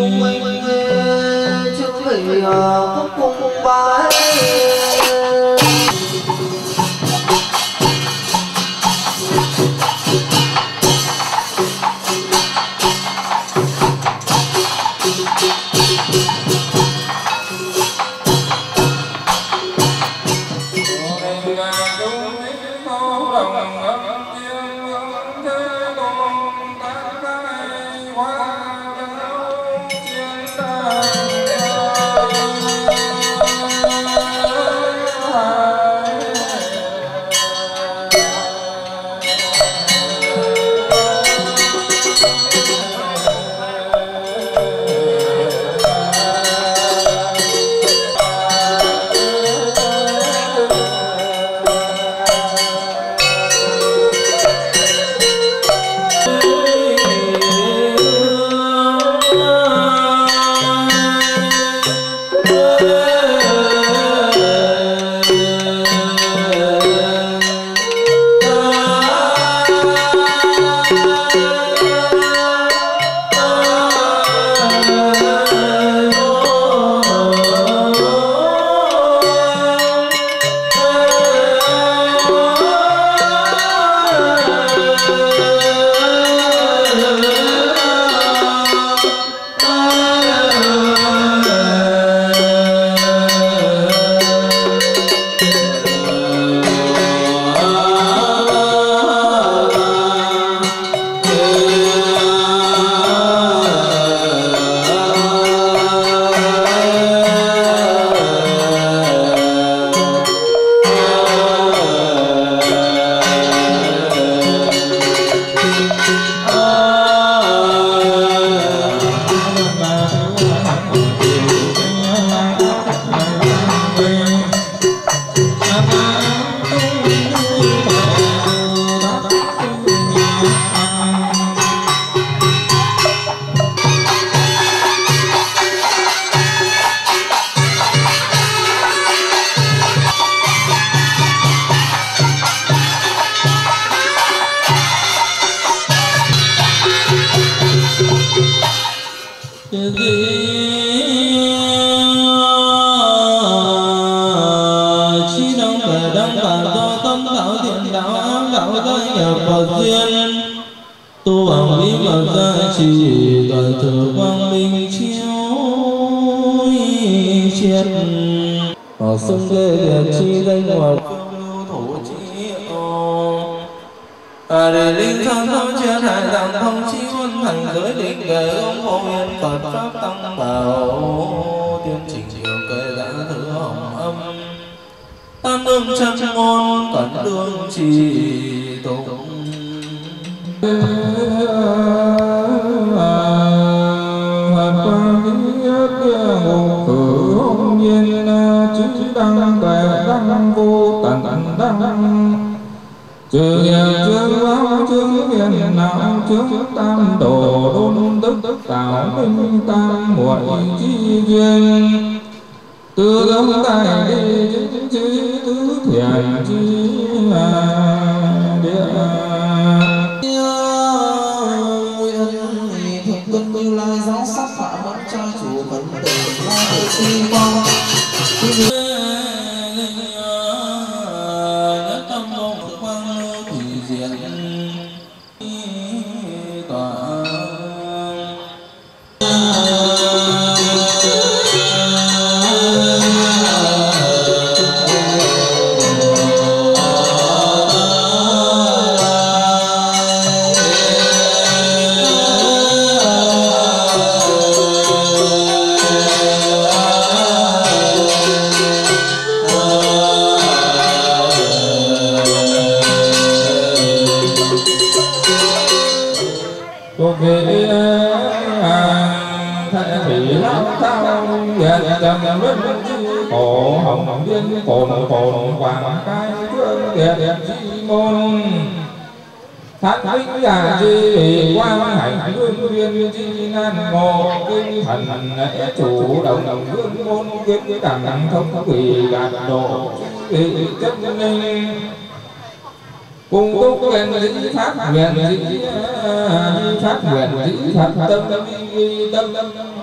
cùng túc nguyện dĩ phát nguyện dĩ phát nguyện dĩ phát tâm tâm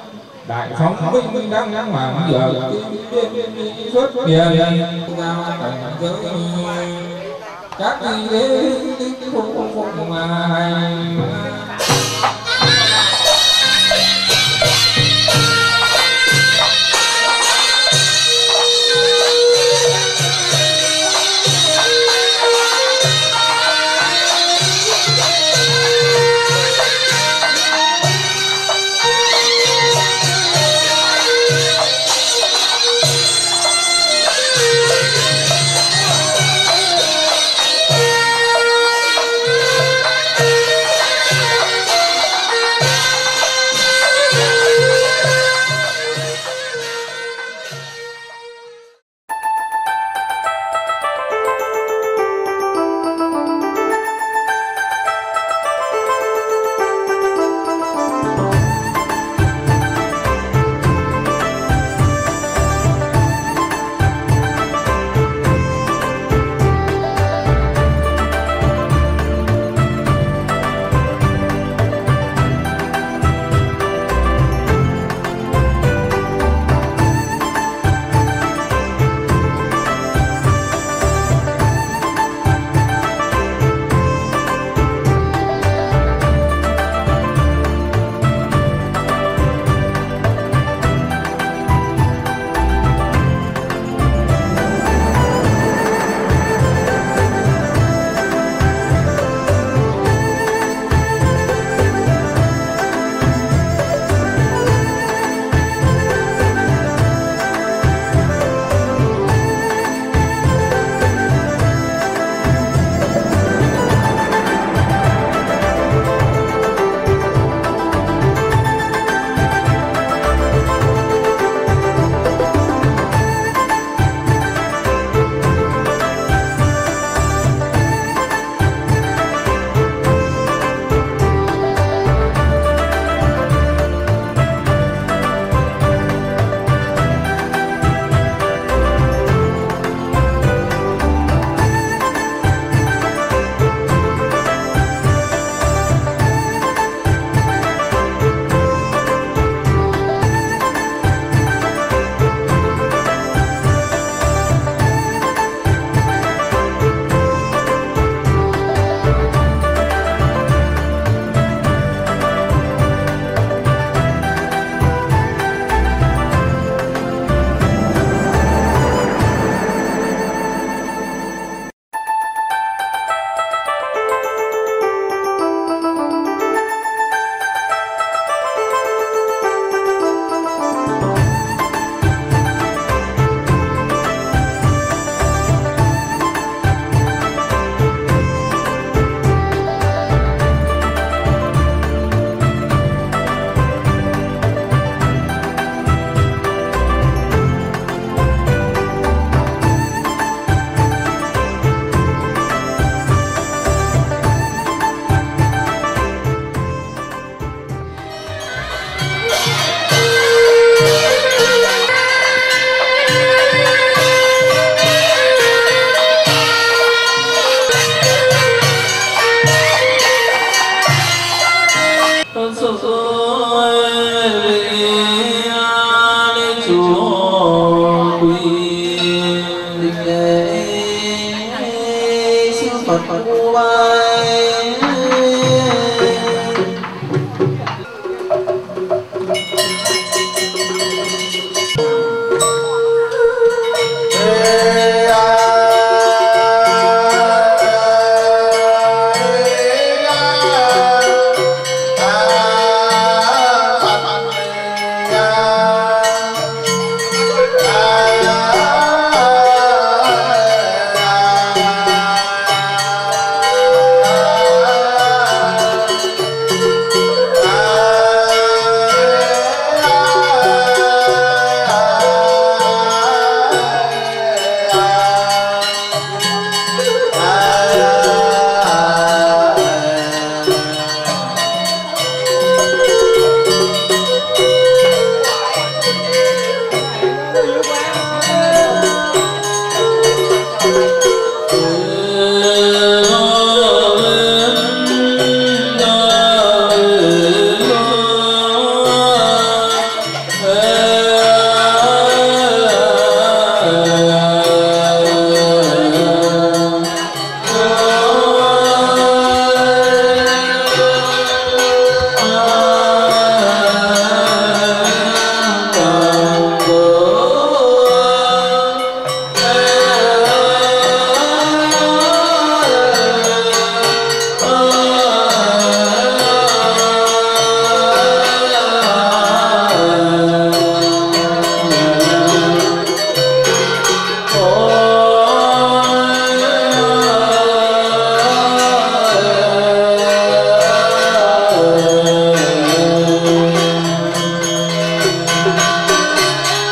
đại phóng binh đang hoàng giờ xuất tiền giao cảnh giới các đi đến phục hành.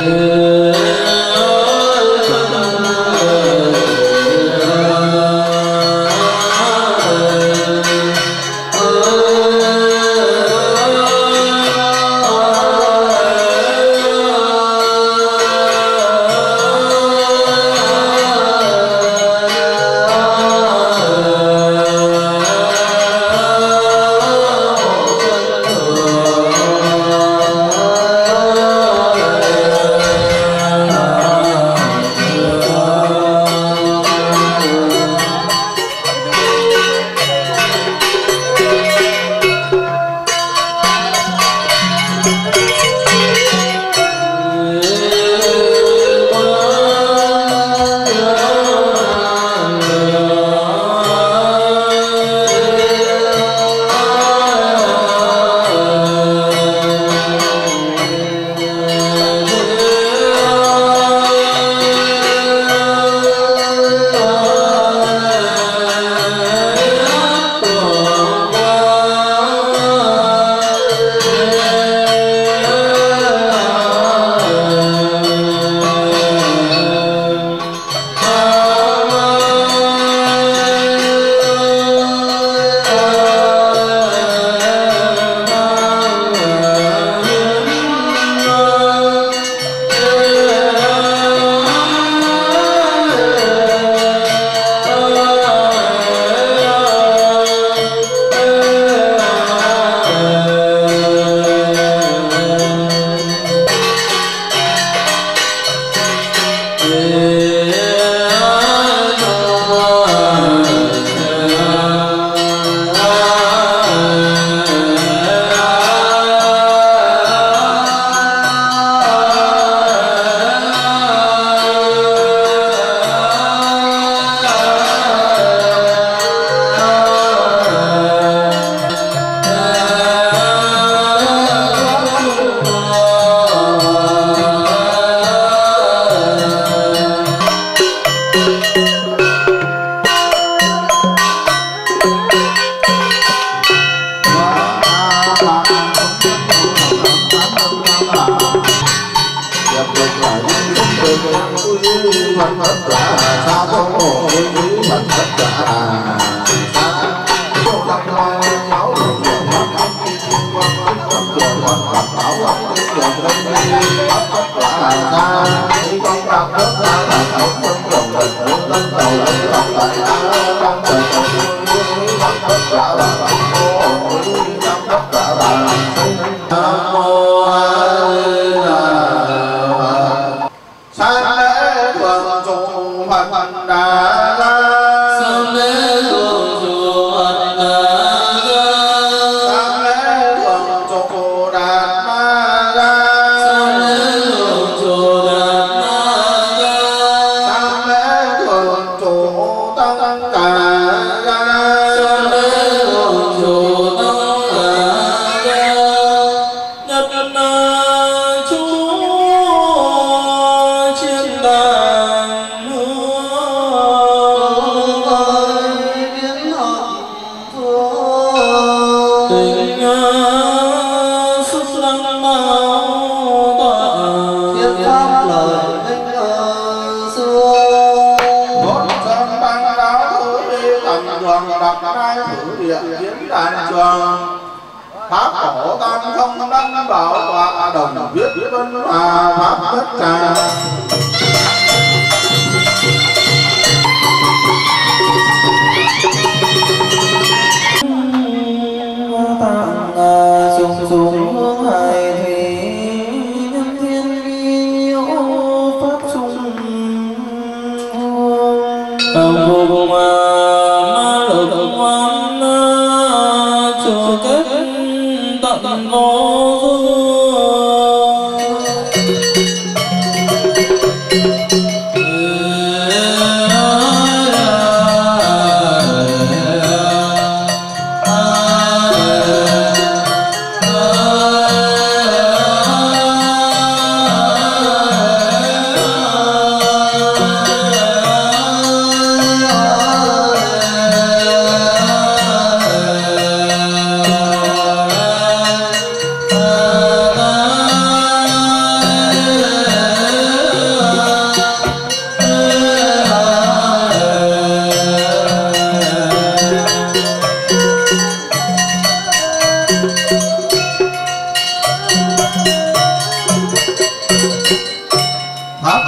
tận vô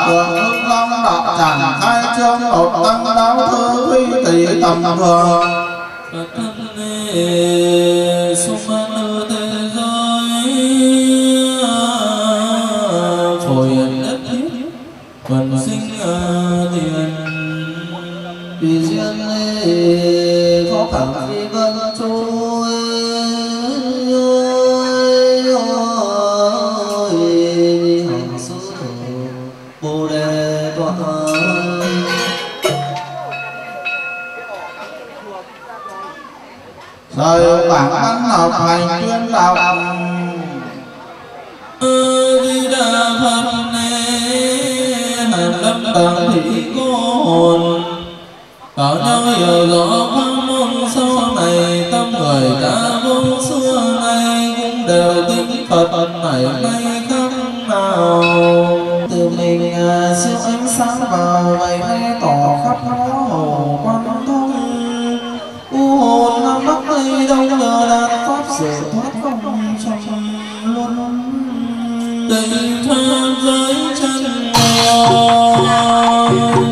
thượng hưng long đạo tràng khai trương đột tăng đáo thư huy tỷ tầm thường sung an thế giới phổ hiền nhất thiết quần sinh tiền tùy duyên khó khăn phi vân trôi hằng sư bồ đề tọa rồi bảng văn học hành tuyên đạo Di Đà Phật Hàn Lâm Tạng Thị Cô Hồn bảo nhau hiểu rõ pháp môn sau này tâm người ta vốn xưa nay cũng đều tin Phật mảy may khác nào từ mình siêu ánh sáng vào mày may tỏ khắp ngõ hồ quan thông u hồn nam bắc tây đông nhờ đạt pháp sự thoát không trong luôn tình tha giới chân ngồi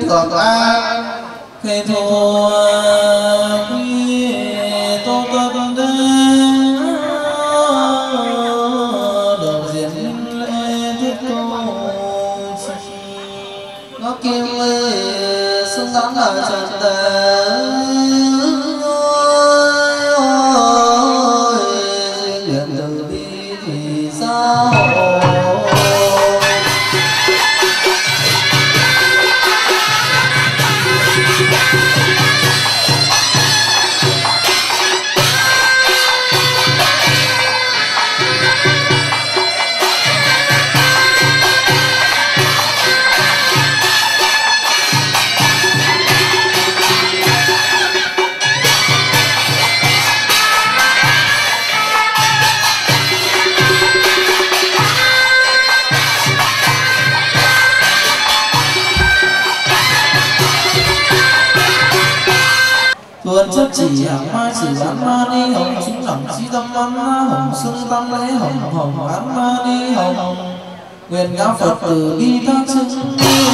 thượng an. khi thua quy tô tất đế đầu diện lễ thiết cô chi nó kim xứng đáng là trần tế tuần chấp chỉ hàng mai sử án ma ni hồng chúng lòng chi tâm ăn hồng xuân tâm lễ hồng hồng án ma ni hồng nguyện ngã Phật từ bi tác chứng.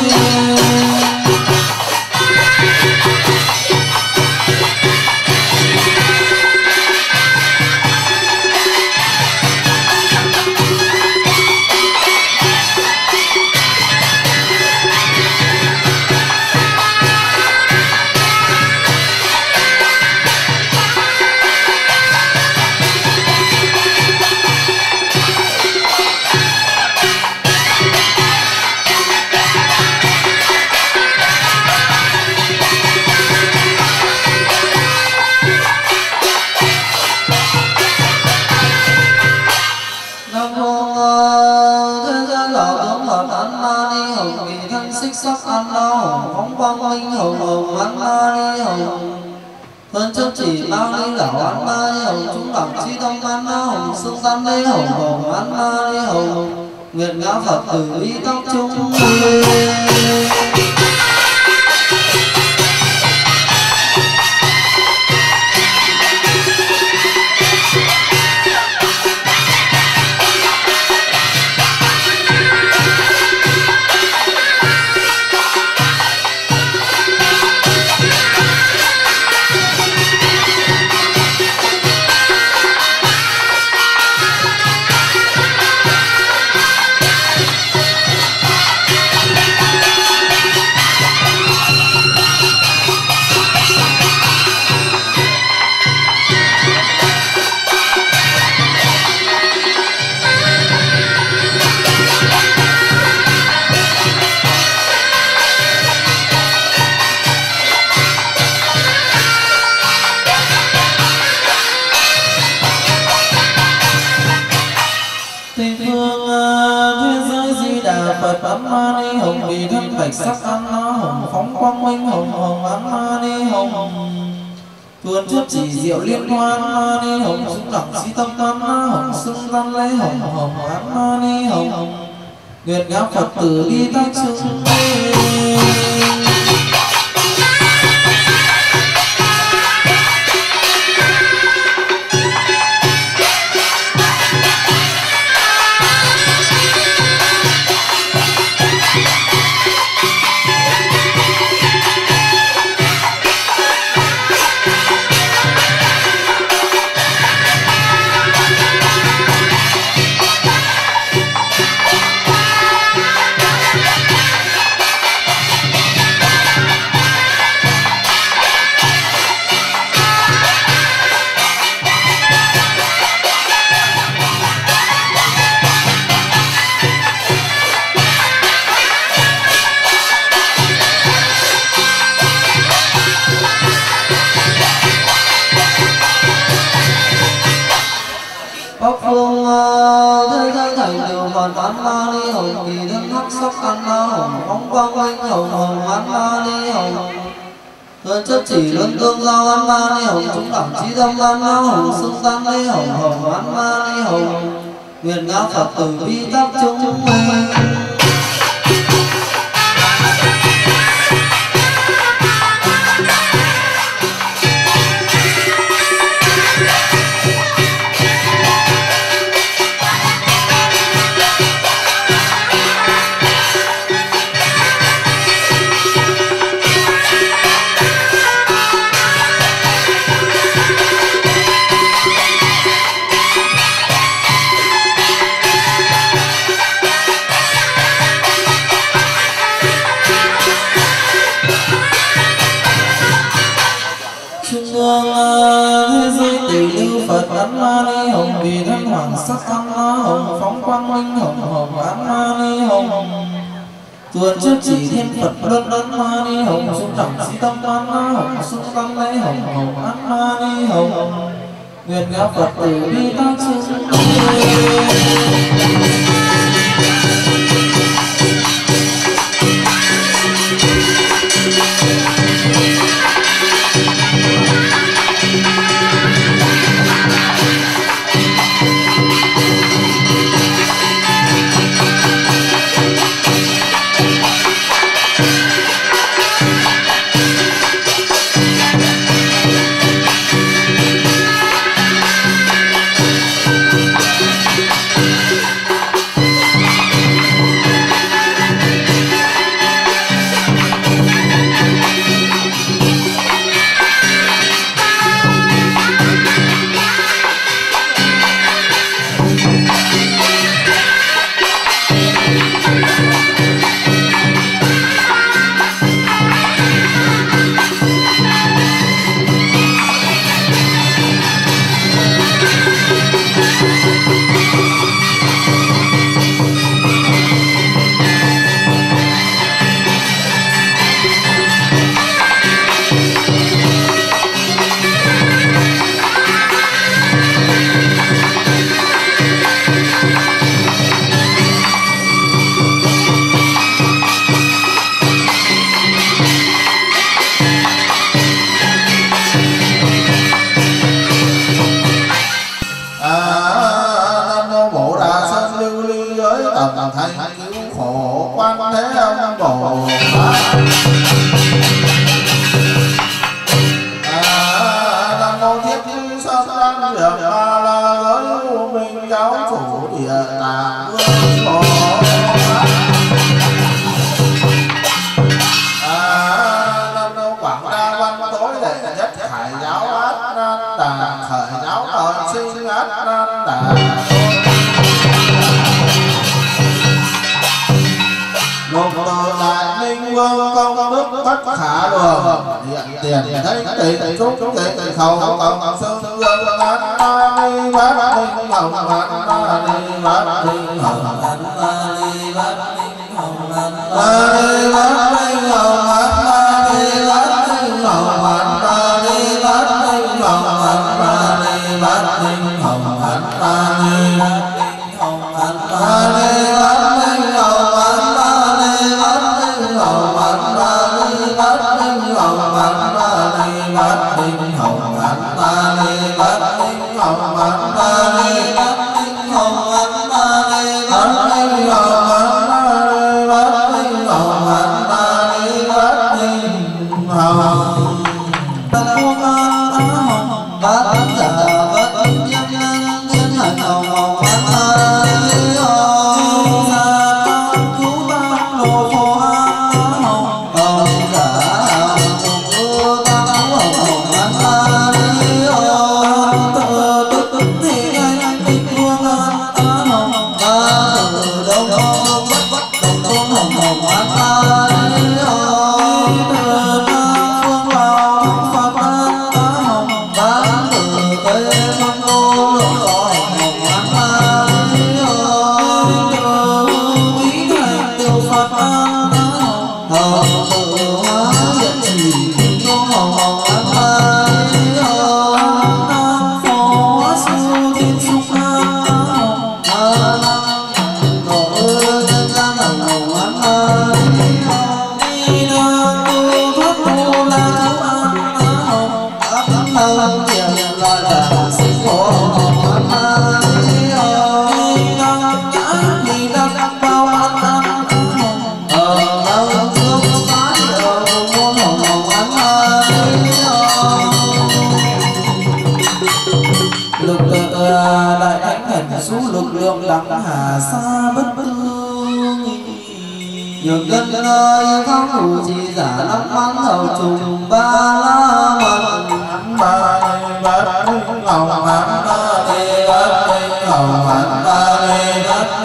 Minh hồng hồng án ma ni hồng thân chấp chỉ bao ni lão án ma ni hồng chúng đẳng chi tâm án ma hồng xương tam lễ hồng hồng án ma ni hồng nguyện ngã Phật từ bi tác chúng. Bạch sắc án ma hồng phóng quang minh hồng hồng án ma ni hồng tuần trước chỉ diệu liên hoan ma ni hồng chúng đẳng chi tâm án ma hồng xưng tam lễ hồng hồng án ma ni hồng nguyện ngã Phật từ bi tác chứng. Án ma ni hồng kỳ thân hắc sắc án ma hồng phóng quang minh hồng hồng án ma ni hồng thân chấp chỉ luân tương giao án ma ni hồng chúng đẳng chi tâm án ma hồng xưng tam lễ hồng hồng án ma ni hồng nguyện ngã Phật từ bi tác chúng. Trung ương thế giới tỷ lưu Phật Ấn Ma Ni Hồng, vì thân hoàng sắc Ấn Ma Hồng, phóng quang minh hồng hồng Ấn Ma Ni Hồng, tuần trước chỉ thiên Phật luân Ấn Ma Ni Hồng, trung đẳng si tâm Ấn Ma Hồng, xung tâm lễ hồng hồng Ấn Ma Ni Hồng, nguyện ngã Phật tử bi tác chung.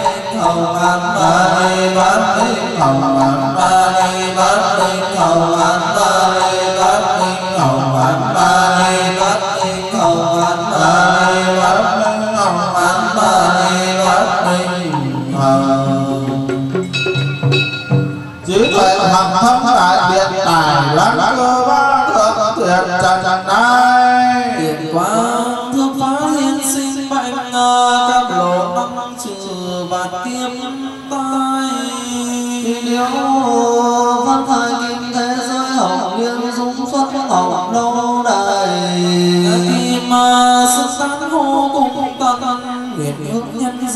Hồng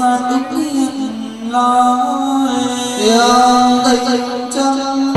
gian ứng hiện lại tiếng tình chân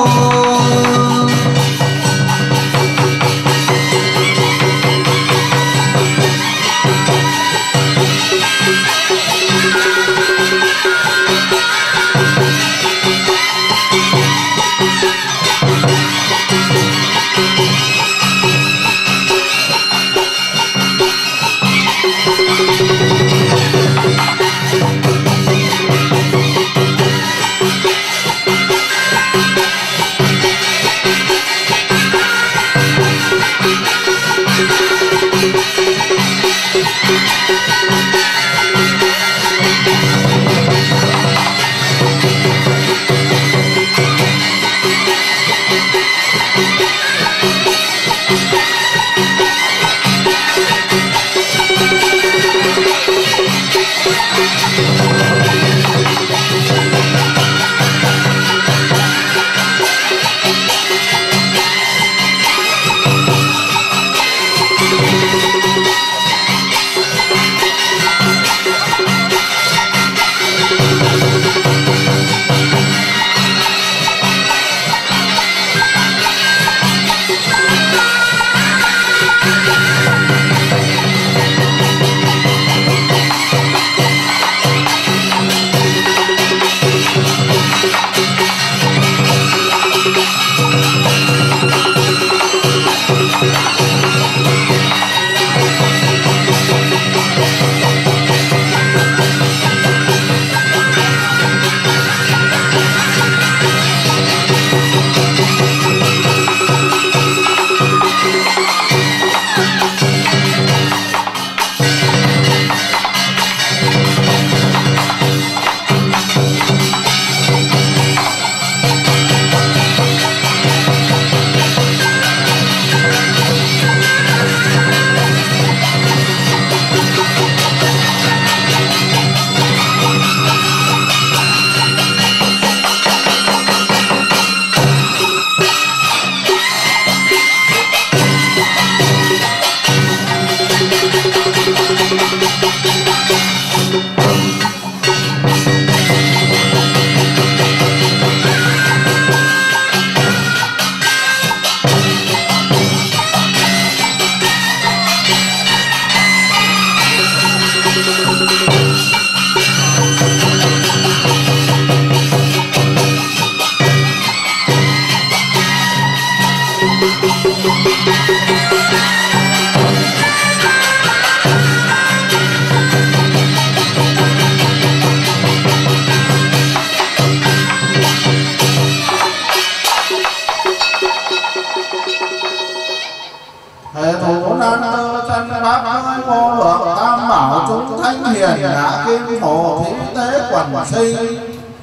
hệ thủ nan tư chân bác ơi vô lượng tam bảo chúng thánh hiền đã kim hồ thí tế quần sinh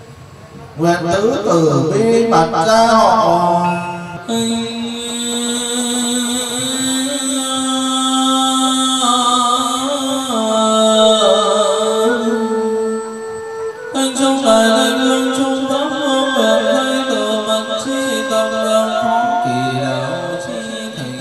nguyện tứ tử bi mật gia họ anh trong đại thanh lương trung pháp hương nguyện thay từ mật chi tâm lòng khó kỳ đạo chi thành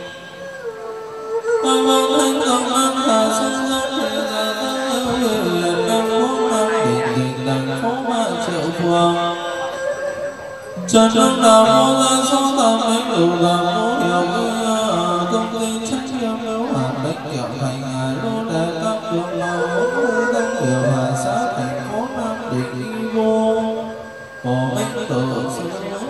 hoàng vọng thanh công an thả sinh giác thị giả tăng lưu huyền đăng phố nam định định đăng phố ba triệu phường trần đông đạo vô gia số tam bánh đủ làm vô hiệu công ty trách nhiệm hữu hạn bánh kẹo thành ngài lô đề các đường nào tăng hiệu hà xã thành phố nam định y vô hồ bánh tổ sư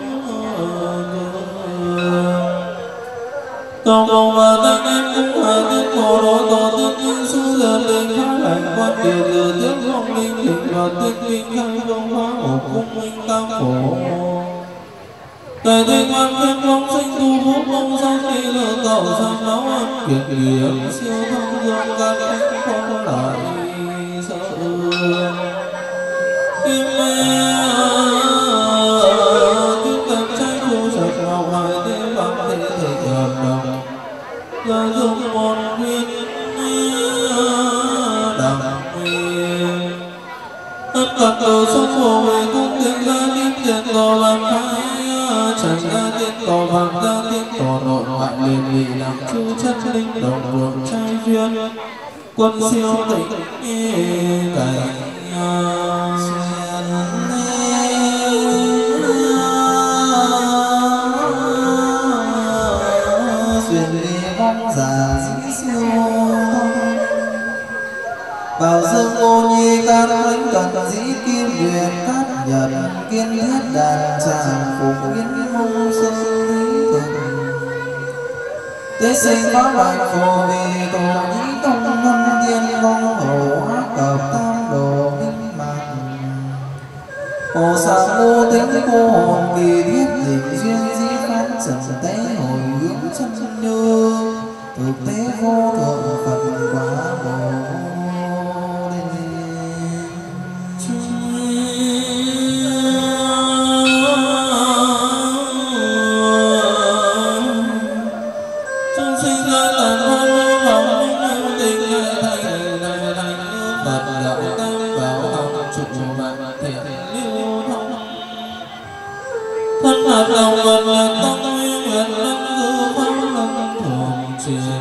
tổ cầu và tăng em cũng hà tiết tổ đồ tổ tiết nhiên sư giờ tình khá hành quan điều giờ tiết không linh hình và tiết minh khai công hóa hộ cung minh tam phổ đại tinh quan thiên công sinh tu phúc công sang đi lựa tạo sang máu ăn kiệt nghiệp siêu thông dương can thánh không lại sợ kim mê tiếp cận trái thu sạch ngọc hải thế bằng thế thể hợp đồng là dùng một nguyên đẳng nguyên tất cả từ sông hồ về cung tình ra tiếp tiền tổ làm khai chẳng ra tiên tổ vàng ra tiên tổ nội ngoại liền vị làm chu chất linh đồng ruộng trai duyên quân siêu tịnh cảnh xuyên đi bóng già dĩ siêu thông bảo dương ô nhi can thánh cần dĩ kim huyền cát nhật kiên thiết đàn tràng phục kiến mông sơn lý thực tế sinh pháp bạch phổ vì tổ nhĩ tông ngân tiên vong hổ ác cập tam đồ minh mạng hồ sa mô tính cô hồn kỳ thiết dịch duyên dĩ phát trần tế hồi hướng chân như thực tế vô thượng phật quả bồ thân hợp đồng vật là tâm nguyên nguyện lâm cư pháp lâm thường truyền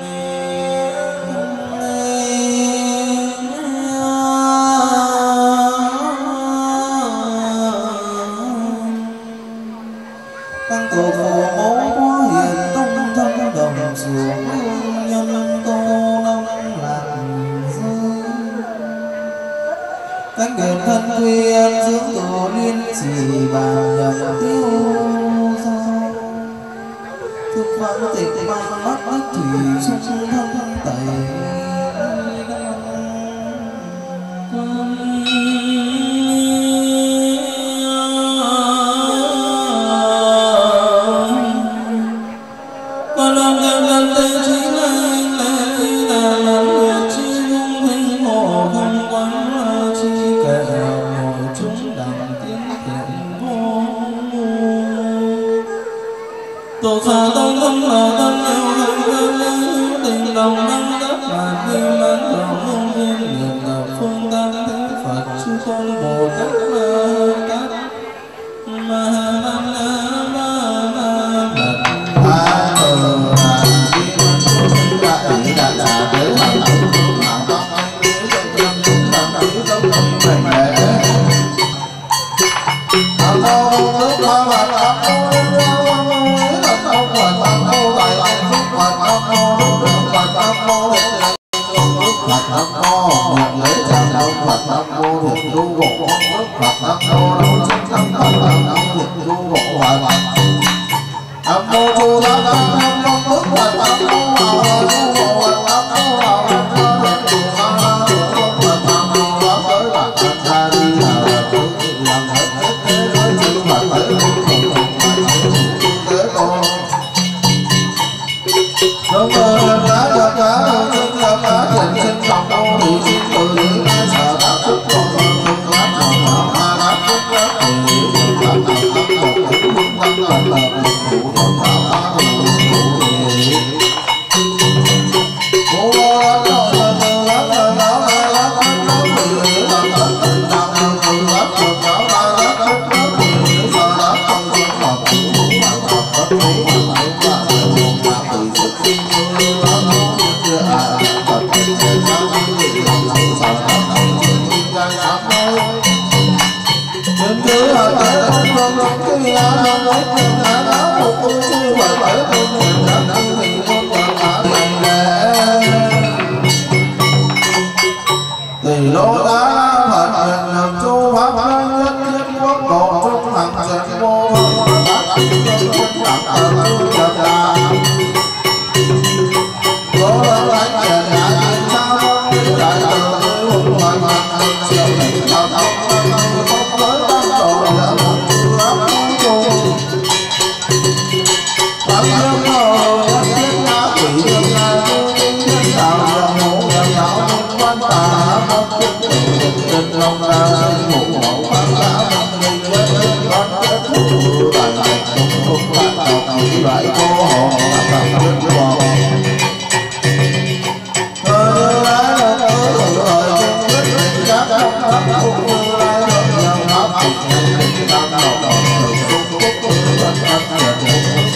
tăng tổ phù mẫu quá hiền tông thân đồng xuống nhân tô năm lạc dư cánh nguyện thân quy an dưỡng tổ liên chỉ bàn nhập tiêu do thực vãng tịch vang bắt ức thủy trung thân tẩy tổ xa tông tâm là tâm yêu thương tình đồng năng đất mà quy mãn lòng hương viên niệm là phương tam thế Phật chư con Bồ Tát Ma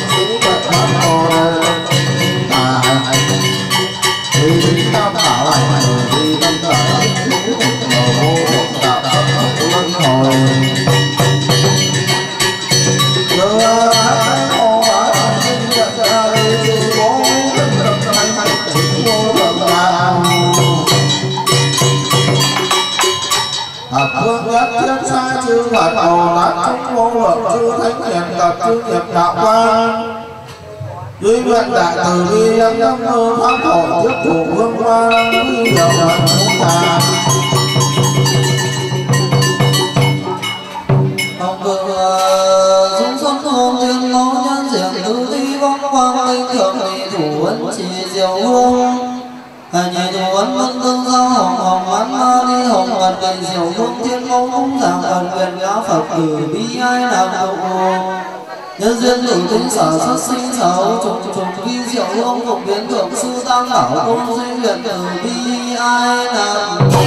Hãy subscribe Phật Bồ Tát chúng vô lượng chư thánh hiền gặp chư nghiệp đạo quan. Duy nguyện đại từ bi lâm lâm hương pháp hội tiếp thủ hương hoa quy hiệu hận chúng ta. Hồng cực chúng xuất hương thiên mẫu nhân diện tứ thi vong quang linh thượng thị thủ ấn chỉ diệu hương. Nhị thủ ấn vân tương giao hồng hồng án ma đi hồng ẩn định diệu hương thiên mẫu cung giảng ẩn nguyện ngã Phật tử bi ai làm độ. Nhân duyên tử tinh sở xuất sinh sáu trùng trùng vi diệu hương phụng biến thượng sư tam bảo công duy nguyện tử bi ai làm độ.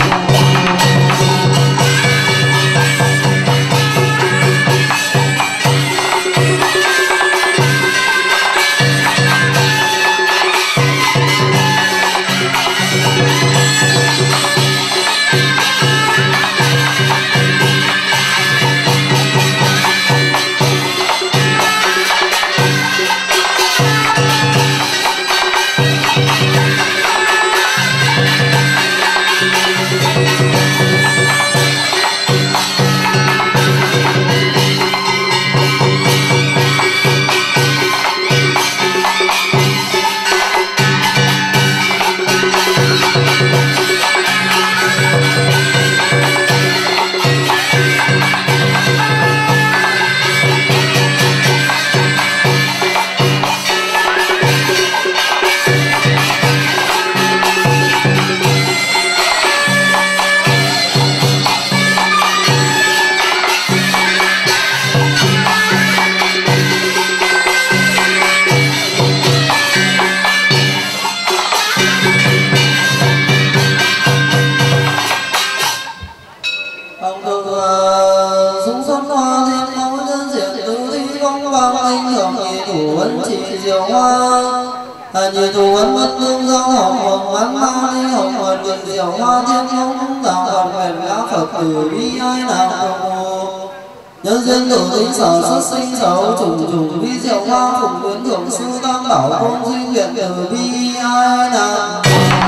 Nhị thủ ấn bất tương giao hồng hồng án ma đi hồng ẩn nguyện diệu hoa thiên mẫu cung giảng ẩn nguyện ngã Phật tử bi ai làm độ. Nhân duyên tử tinh sở xuất sinh sáu trùng trùng vi diệu hoa phụng biến thượng sư tam bảo công duy nguyện tử bi ai làm độ.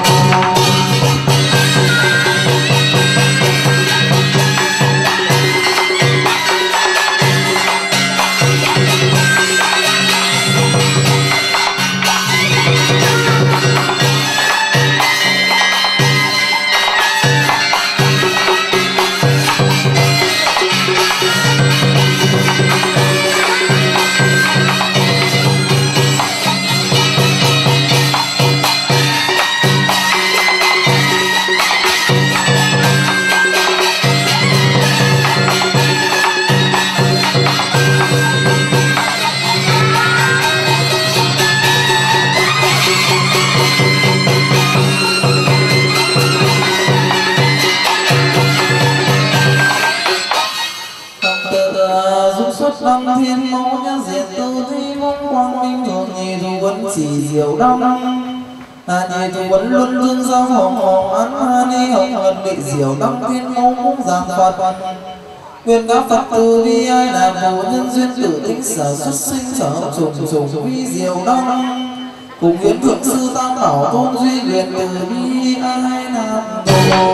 Đăng thiên mẫu nhân diện tư thi vong quang minh thượng nhị thủ ấn chỉ diệu đăng. Nhị thủ ấn luân tương giao hồng hồng án ma ni hồng ẩn bị diệu đăng thiên mẫu cung giảng Phật. Nguyện ngã Phật từ bi ai làm vô nhân duyên tử tinh sở xuất sinh sở trùng trùng vi diệu đăng. Cùng nguyện thượng sư tam bảo tôn duy nguyện từ bi ai làm độ.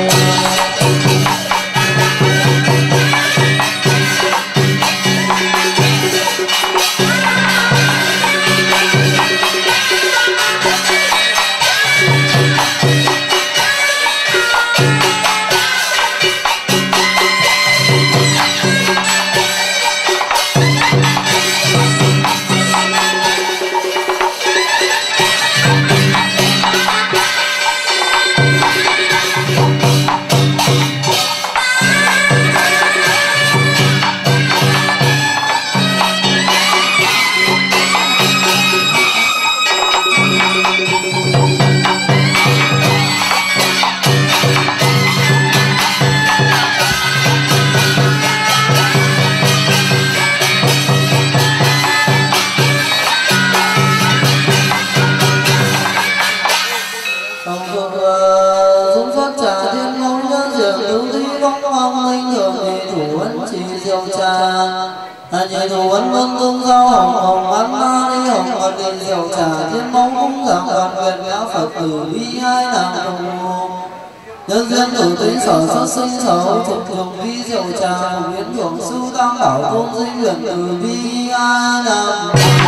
Nhị thủ ấn vân tương giao hồng hồng án ma đi hồng ẩn định diệu trà thiên mẫu cung giảng ẩn nguyện ngã Phật tử bi ai làm độ. Nhân duyên tử tính sở xuất sinh sở hữu trục thường vi diệu tràng biến thượng sư tam bảo tôn duy nguyện từ bi a nam.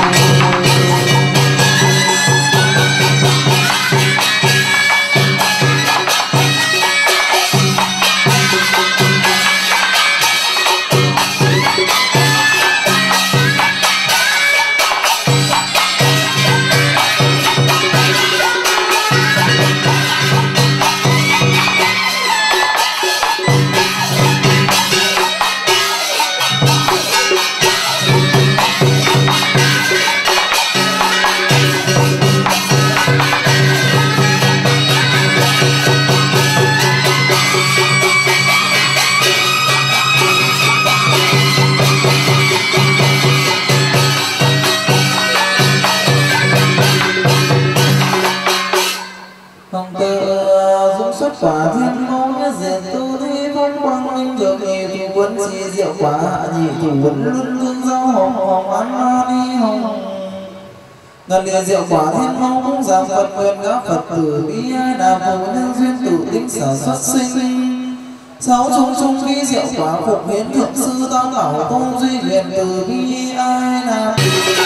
Quả thiên mẫu nhất diệt tư thế phong quang minh thượng nhị thủ quân chi diệu quả nhị thủ quân luân thương giao hồng hồng an ma ni hồng. Ngân địa diệu quả thiên mẫu cũng giảng Phật nguyện các Phật tử bi ai đàm phù nhân duyên tự tính sở xuất sinh. Sáu chung chung bi diệu quả phục hiến thượng sư tam bảo tôn duy nguyện từ bi ai đàm.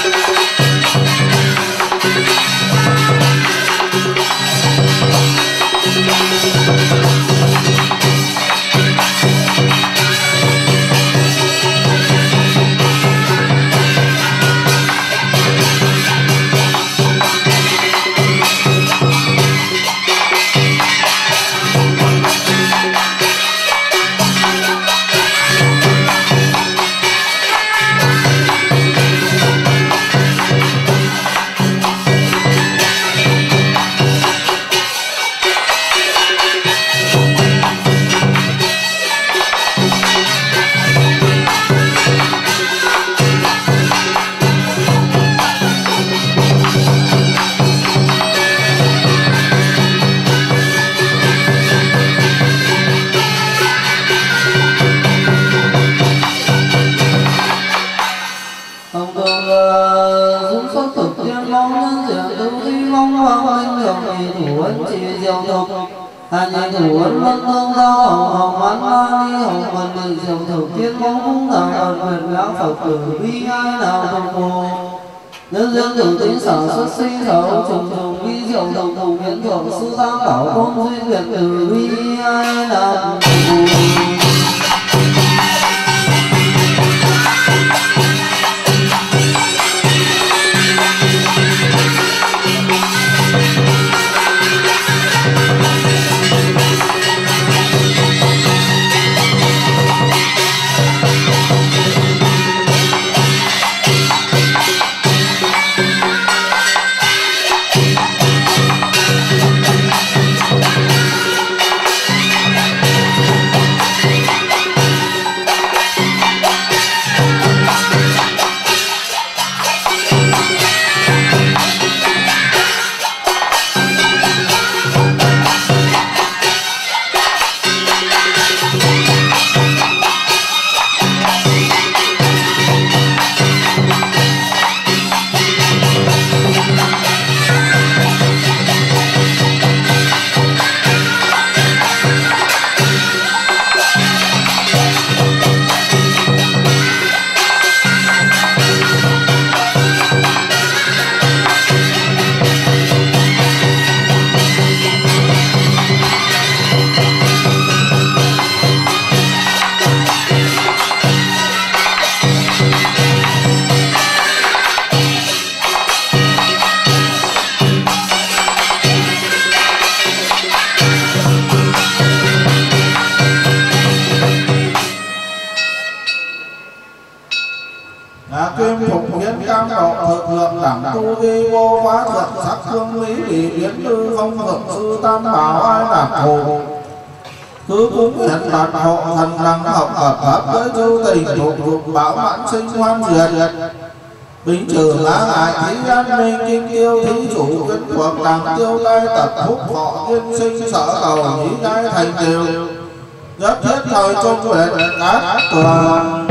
Hà nhị thủ ấn vân thương giao hồng hồng an ma ni hồng vân mừng diệu thực thiên mẫu cũng thẳng ẩn nguyện các Phật tử bi ai nào đồng hồ. Nhân duyên tử tính sở xuất sinh sở hữu trùng trùng bi diệu đồng thủ hiến thượng sư tam bảo tôn duy nguyện từ bi ai nào đồng hồ. Kim phục hiến cam độ thực lượng đẳng tu vi vô phá thượng sắc phương lý bị biến tư phong thượng sư tam bảo ai đẳng hồ. Cứ cúng hiến đạt hộ thần đẳng học hợp pháp với châu tình thuộc dục bảo mãn sinh hoan diệt. Bính trừ ngã ngại thí an ninh kinh tiêu thí chủ kiến thuộc đẳng tiêu tai tập phúc họ yên sinh sở cầu nhĩ nhai thành đều. Nhất thiết thời trung nguyện các tường.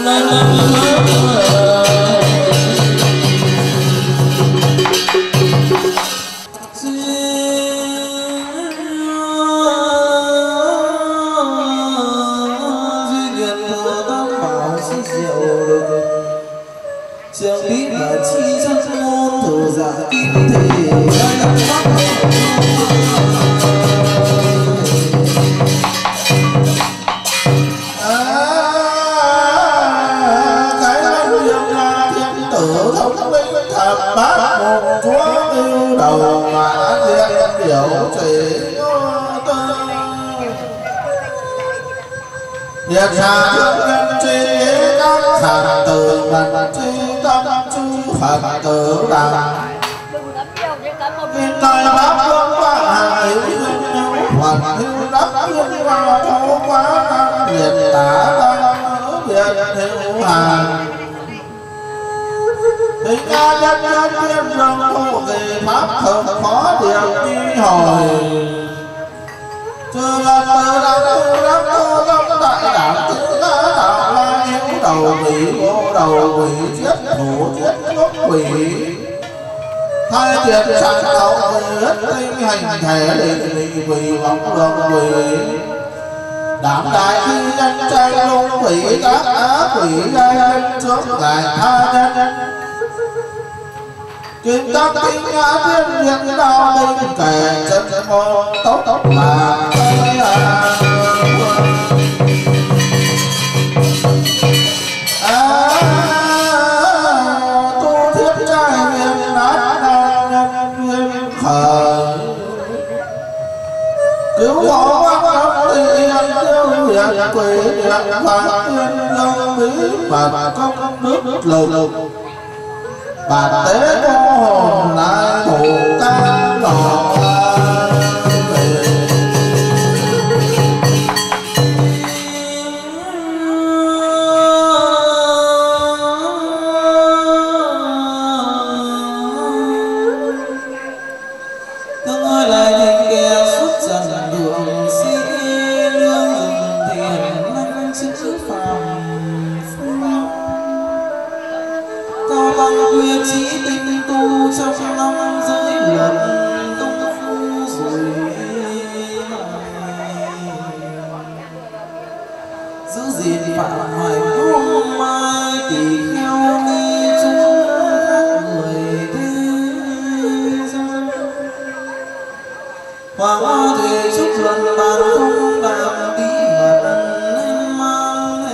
Việt ra thương nhân trí các hàng từ bằng trí tâm chư Phật tử đàn Viên tài bác vương và hàng hữu duyên hữu Hoàn hữu đắc duyên và thấu quá năng Việt tả tăng Việt hữu hàng Thính ca nhân nhân viên rộng thụ về pháp thực khó điều đi hồi Chưa lần từ đăng tư đắc tư tâm đại đảng Thứ ca đạo la hiếu đầu quỷ vô đầu quỷ giết thủ giết quốc quỷ Thay tiền sẵn thấu quỷ hết tinh hành thể định vị quỷ vọng lượng quỷ Đảm đại khi nhân tranh lung quỷ các á quỷ gai nhân trước ngài tha nhân Kim tác tinh ngã thiên viên đao minh kẻ chân môn tốc mà tu thiết trai viên nát nhân viên khởi cứu khổ quan tâm tình yên tiêu việt quỷ việt và tiên lương bí và công đức lực Bản tế cô hồn lại thủ can lọ về Thương ơi lại nhìn kẻ xuất dần đường sĩ lương rừng thiền năng chữ phàm Cao tăng quyết trí tinh tu trong năm giới luật công phu rồi giữ gìn phạm hoài hôm mai tỳ kheo nghi chúng các người thế gian Hoàng hoa thủy trúc luận bàn không đàm bí mật nên mang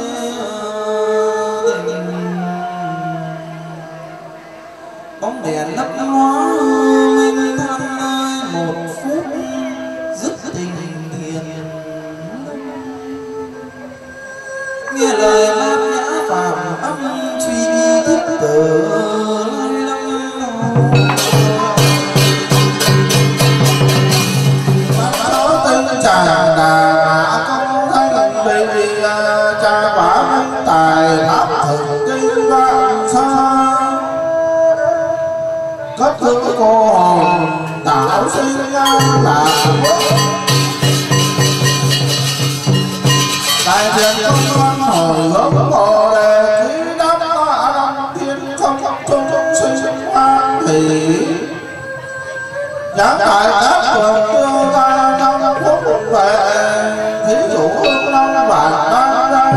tình bóng đèn lấp lóa minh than ơi một phút dứt tình thiền nghe lời bát nhã phàm âm truy thức tử Chàng đà công thanh bình cha quả minh tài pháp thực kinh vạn xa Cất giữ cô hồn tạo sinh an lạc Đại thiện công văn hồi hướng bồ đề Khí đắc tọa đăng thiên không trung sinh an thị Giảng tại các vườn tiêu ta trong phúc vệ Thí chủ hương long vạn ban ra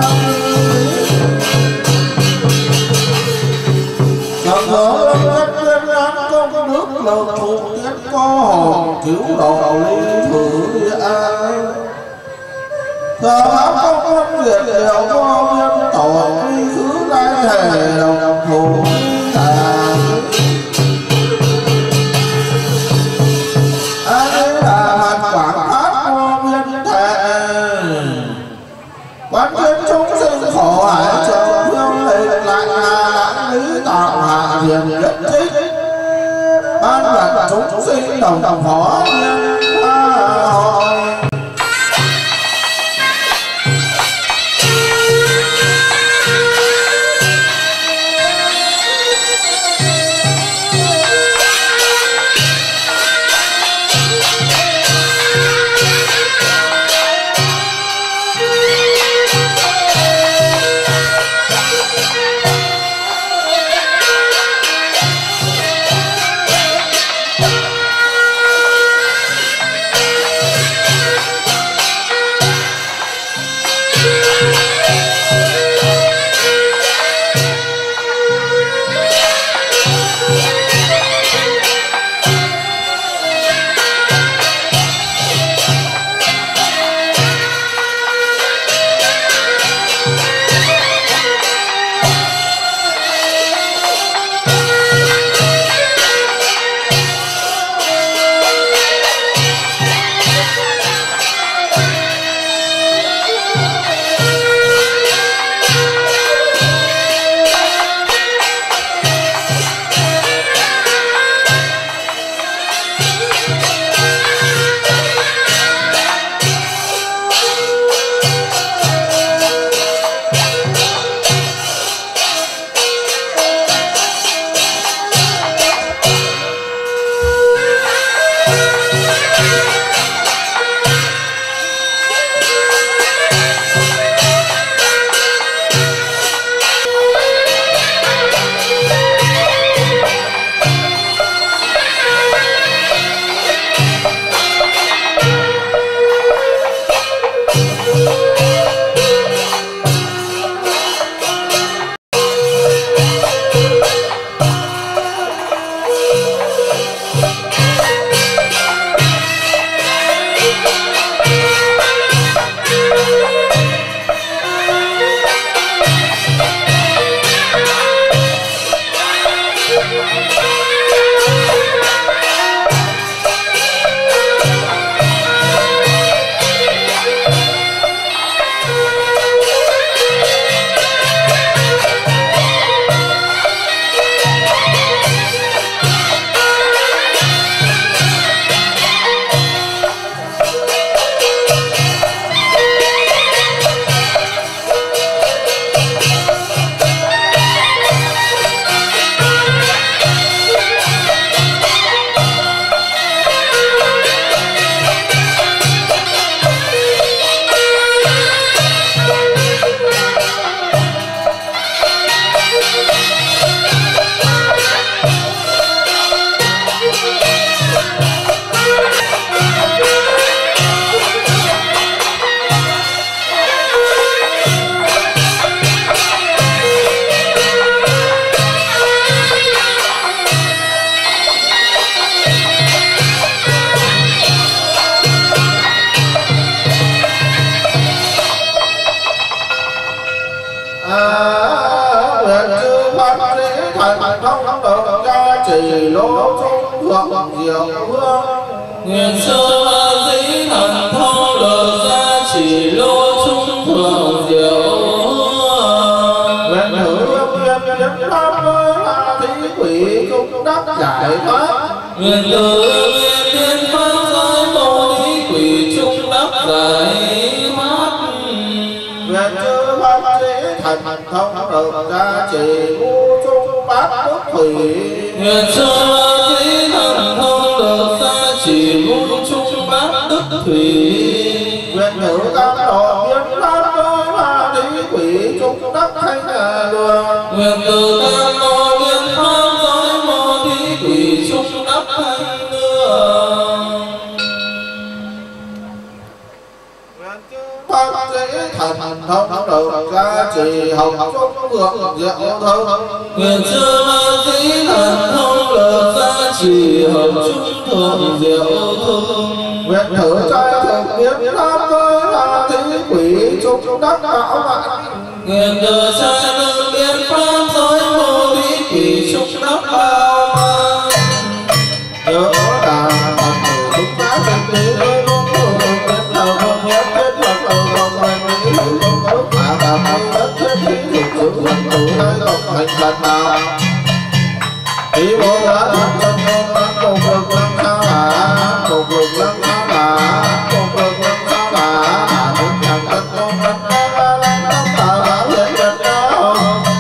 Cần hưởng lâm nhất viên án công đức lực thụ tiết cô hồn Cứu độ ly thử địa an Thờ pháp công quân việt liệu vô viên tội quy khứ lai hề đồng thù Quán thiên chúng sinh khổ hải trường phương lệnh lại hà lãng lý tạo hạ hiền nhất trích Ban vận chúng sinh đồng phó nhân hội thành thông được gia trì lỗ trung thượng diệu hương. Nguyện sư ba dĩ thần thông được gia trì lỗ trung thượng diệu hương. Nguyện thử viên nhất pháp với hạ thí quỷ trung đắc giải thoát. Nguyện thử viên tiên pháp giới bồ thí quỷ trung đắc giải thoát. Nguyện chư pháp dĩ thành thông được gia trì ngũ trung bát đức thủy. Nguyện sư ba dĩ thần thông được gia trì ngũ trung bát đức thủy. Nguyện thử tam độ biến pháp với hạ thí quỷ trung đắc thanh đường. Nguyện từ tam mô biến pháp giới bồ thí quỷ trung đắc thanh đường. Pháp dĩ thành thông được gia trì hồng trung thượng diệu thông. Nguyện sư ba dĩ thần thông được gia trì hồng trung thượng diệu thông. Nguyện thử trai thực biến pháp với hạ thí quỷ trung đắc đạo vạn. Nguyện từ trai thực biến pháp giới bồ thí quỷ trung đắc đạo vạn. Nhớ là thần tử chúng ta thành lý với công thủ biết nào không nhất biết là cầu vòng hoành lý hữu công đức hạ cảm hay đất thiết lý thực sự thần tử hay tổng hành thần nào. Ý vô giá thần chân ngôn năng cùng lực năng sao là cùng lực năng sao là cùng lực năng sao là hạ đức chẳng chân ngôn năng năng năng năng tạo bảo hiện vật nhau.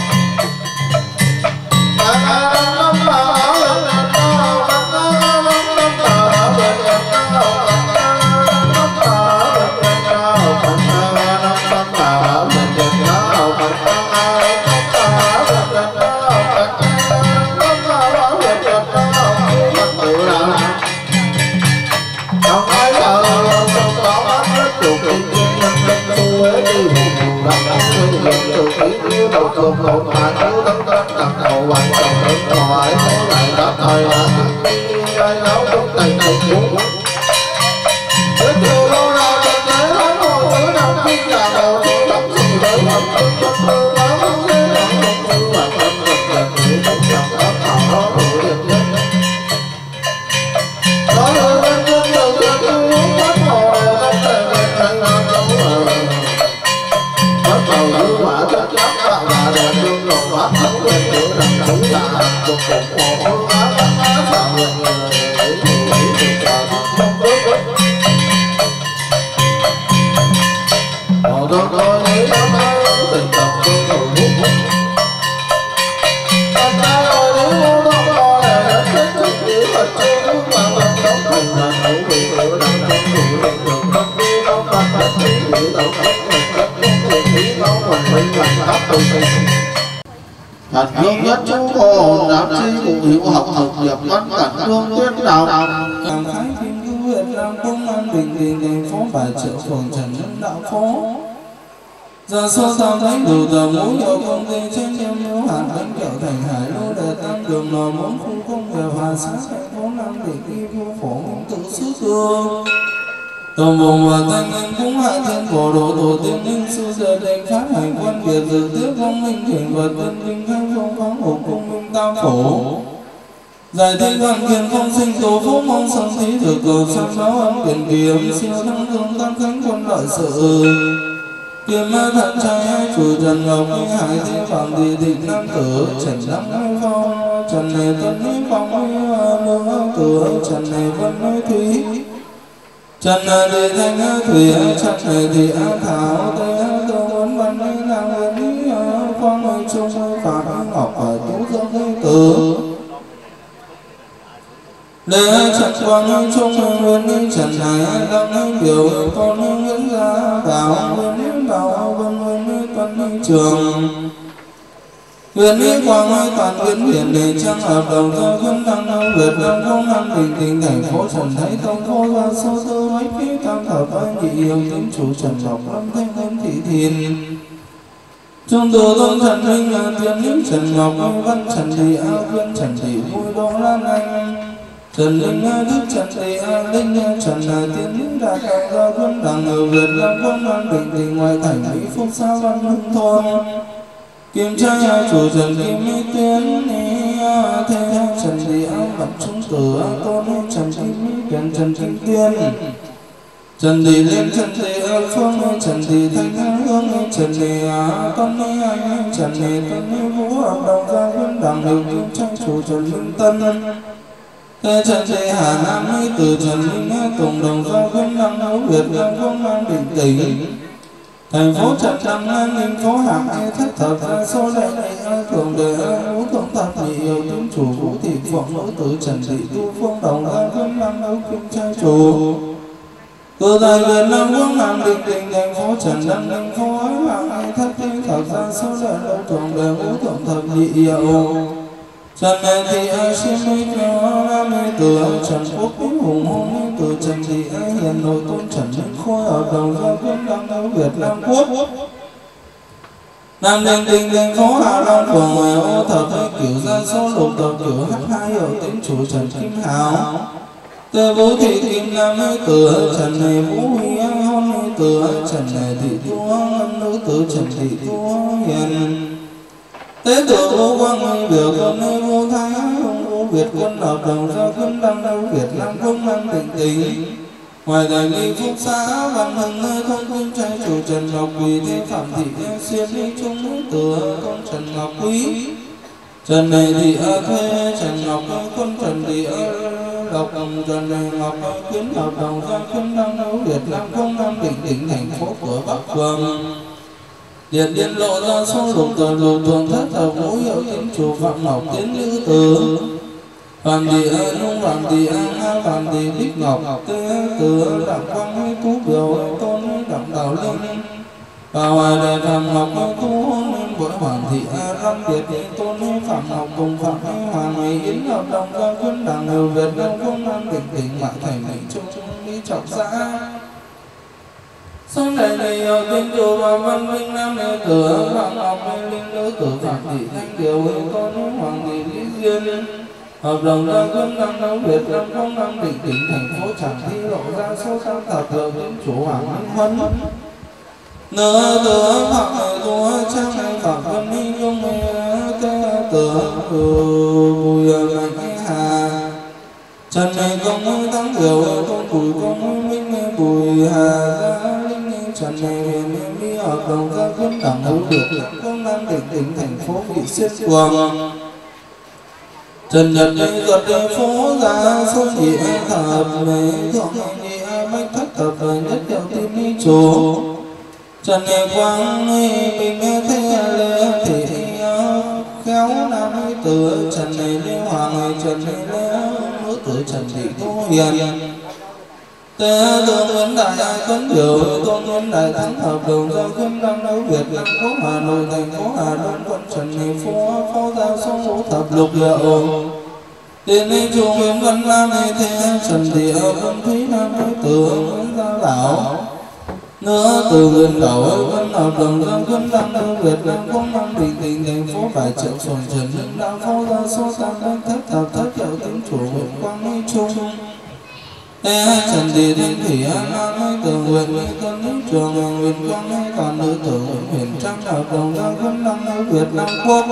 Thần hương nhất chú cô đám chi cùng hữu học thực nghiệp văn cảnh hương tuyên đạo. Cảm khái thiên cứu Việt Nam công an bình định thành phố Bà Triệu phường Trần Nhân đạo phố. Giờ số tam thánh đủ tờ ngũ hiệu công ty trách nhiệm hữu hạn bánh kẹo Thành Hải lô đề tam đường nò bốn khu công nghiệp Hà Xã thành phố Nam Định y vô phổ minh tự xứ tương. Tổng vùng và thanh niên cũng hạ thiên phổ độ tổ tiên linh sư giờ định phát hành quan biệt dự tiếp công minh thỉnh vật tân vinh khai phong phóng hộp công minh tam phổ. Giải thích hoàn kiền không sinh tổ phúc mong sông thí thực cầu sắp báo ân kiền kiếm siêu thăng thương tam khánh quân lợi sự. Kiếm ma thận trai hai chủ Trần Ngọc Huy Hải thiên phạm thị thịnh nam tử Trần Đăng Huy Phong Trần Này Tuấn Huy Phong Huy Lương Tử Trần Này Vân Huy Thúy Trần Này Thị Thanh Thủy Trần Này Thị An Thảo Tây Tư Vấn Văn Huy Nàng Vân Huy Quang Huy Trung Huy Phạm Huy Ngọc Hải Tú Dương Huy Tử Lê Trần Quang Huy Trung Huy Nguyên Huy Trần Này Đăng Huy Biểu Con Huy Nguyễn Gia Bảo Nguyên Huy Bảo Vân Nguyên Huy Tuấn Huy Trường Nguyên Huy Quang Huy Toàn Nguyên Hiển Đề Trang Hợp Đồng Cơ Quân Đăng Đông Việt Nam Công An Bình Định thành phố Trần Thái Tông Phố Và Số Tư Bách Khí Tam Thập Anh Nhị Yêu Tín Chủ Trần Ngọc Lâm Thanh Lâm Thị Thiền Trung Tử Tôn Trần Minh Thiên Linh Trần Ngọc Huy Văn Trần Thị A Quyên Trần Thị Vui Đô Lan Anh Trần Linh Đức Trần Thị A Linh Trần Tiến Linh Đạt Đăng Gia Quân Đăng ở Việt Nam Quân An Bình Định ngoại thành Mỹ Phúc Sa Văn Hưng Thôn Kim Trai chủ Trần Kim Mỹ Tuyến thế trần địa mặt trung tử tôn trần kim biển trần kim tiên trần địa liên trần địa phương trần địa thanh hương trần địa tân anh trần địa tân vũ hợp đồng gia viên đẳng đều kim tranh chủ trần linh tân thế trần địa hà nam từ trần linh tổng đồng gia viên đẳng hữu việt nam vương nam định tỉnh thành phố Trần Đăng thành phố Hàm Ai thất thập số lệ thượng đệ ngũ thượng thập nhị yêu tín chủ vũ thị phượng nữ tử Trần thị tu phương đồng gia viên nam đấu kim trai chủ từ tại Việt Nam vương nam định tỉnh thành phố Trần Đăng thành phố Hàm Ai thất thập số lệ thượng đệ ngũ thượng thập nhị yêu Trần thị siêm mỹ nam từ Trần Quốc Hùng hùng từ Trần thị hiền nội tôn Trần Minh Khôi ở đầu gia viên đăng đấu Việt Nam Quốc Nam Định Tỉnh thành phố Hạ Long phường ngoài ô thập kiểu gia số lục tàu kiểu H2 ở tỉnh chủ Trần Kim Hào từ Vũ thị Kim Nam từ Trần này Vũ Huy hôn từ Trần này thị tua nữ tử Trần thị tua hiền tế tự Vũ Quang biểu con nơi Vũ Thái Hùng Vũ Việt quân hợp đồng gia quân đăng đấu Việt Nam Vương Nam Định Tỉnh ngoài thành ly Phúc xã Văn Hưng nơi thông tin trai chủ Trần Ngọc Quý thế phạm thị xuyên đi trung từ con Trần Ngọc Quý Trần này thị thuê Trần Ngọc quân Trần thị Lộc Trần này Ngọc Quyến hợp đồng gia quân đăng đấu Việt Nam Vương Nam Định Tỉnh thành phố của Bắc Vương Điện Biên lộ ra số lục tờ lục thường thất thập ngũ hiệu tín chủ Phạm Ngọc Tiến Nữ Tử Phạm Thị Nhung Phạm Thị Nga Phạm Thị Bích Ngọc Tế Tử Đặng Quang Tú Biểu Tôn Đặng Đào Linh Và ngoài đời Phạm Ngọc Tú Hôn Vội Hoàng Thị Lâm Việt Tôn Phạm Ngọc cùng Phạm Hoàng Ngày Yến hợp đồng gia quân đảng đều Việt Nam Vương Nam Định Tỉnh Ngoại thành Mỹ Trung Mỹ Trọng xã Sống đại này tiên chủ và văn minh nam nữ tử Phạm Ngọc Linh nữ tử Phạm Thị Thanh Kiều Tôn Hoàng Thị Lý Duyên hợp đồng gia quân đăng đấu Việt Nam Vương Nam Định Tỉnh thành phố Tràng Thi lộ ra số tam thập lầu tiên chủ Hoàng Minh Huân nữ tử Phạm Thu Trang Phạm Vân Minh Dung tế tử Bùi Mạnh Hà Trần này công thắng Kiều công Bùi công Minh Bùi Hà Trần này huyền mỹ hợp đồng gia quân đảng đấu Việt Nam Vương Nam Định Tỉnh thành phố Vị Xuyên Quang Trần Nhật Đây Duật Đây Phố Gia Số Nhị Thập Mấy Thượng Nhị Bách Thất Thập Nhất Hiệu Tim Mỹ Chủ Trần Nhật Quang Bình Thế Lê Thị Khéo Nam Tử Trần này Lê Hoàng Trần này Lê Nữ Tử Trần Thị Thu Hiền Tế Tôn Nguyễn Đại Tuấn Biểu Tôn Nguyễn Đại Thắng hợp đồng gia quân đăng đấu Việt Nam Quốc Hà Nội thành phố Hà Đông quận Trần Thị Phó Giao số ngũ thập lục hiệu Tiên Linh Chủ Nguyễn Văn Nam Thế Trần Thị Vân Thúy Nam Tử Nguyễn Gia Bảo Nữa từ Nguyễn Đảo Vân hợp đồng gia quân đăng đấu Việt Nam Quốc Nam Định Tỉnh thành phố Bài Triệu Phường Trần Hưng Đạo Phó Giao số tam bách thất thập thất hiệu tín chủ Nguyễn Quang Mỹ Trung Trần Thị Thanh Thủy An từ Nguyễn Mỹ Tân Trường Nguyễn Quang còn nữ tử Nguyễn Huyền Trang hợp đồng gia quân đăng đấu Việt Nam Quốc